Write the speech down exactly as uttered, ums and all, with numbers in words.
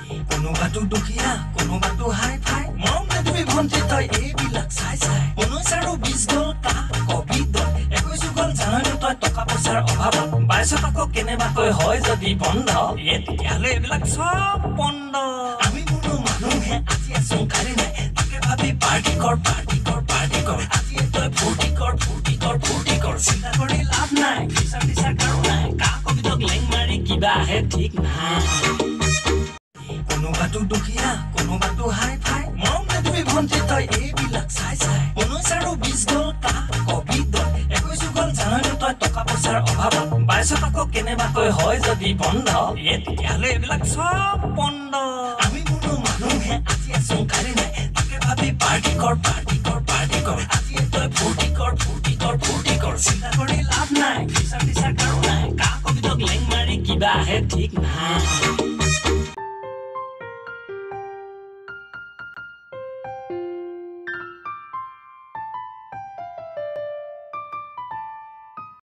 কোনোবাটো দুখীয়া কোনোবাটো হাই ফাই মৰম নে তুমি ভন্টি তই এইবিলাক চাই চাই ঊনৈশ আৰু বিশ গল কা কভিড একৈশ গল জানানে তই টকা পইচাৰ অভাৱত বাইছত আকৌ কেনেবাকৈ হয় যদি বন্ধ এ তেতিয়াহ'লে এইবিলাক চব বন্ধ আমি কোনো মানুহে আজি আছো কালি নাই তাকে ভাবি পাৰ্টি কৰ পাৰ্টি কৰ পাৰ্টি কৰ আজি তই ফূৰ্তি কৰ ফূৰ্তি কৰ ফূৰ্তি কৰ চিন্তা কৰি লাভ নাই বিচাৰ বিচাৰ কাৰো নাই কা কভিডক লেং মাৰি কিবা আহে ঠিক নাই কোনোবাটো দুখীয়া কোনোবাটো হাই ফাই মৰম নে তুমি ভন্টি তই এইবিলাক চাই চাই ঊনৈশ আৰু বিশ গল কা কভিড একৈশ গল জানানে তই টকা পইচাৰ অভাৱত বাইছত আকৌ কেনেবাকৈ হয় যদি বন্ধ এ তেতিয়াহ'লে এইবিলাক চব বন্ধ আমি কোনো মানুহে আজি আছো কালি নাই তাকে ভাবি পাৰ্টি কৰ পাৰ্টি কৰ পাৰ্টি কৰ আজি তই ফূৰ্তি কৰ ফূৰ্তি কৰ ফূৰ্তি কৰ চিন্তা কৰি লাভ নাই বিচাৰ বিচাৰ কাৰো নাই কা কভিডক লেং মাৰি কিবা আহে ঠিক নাই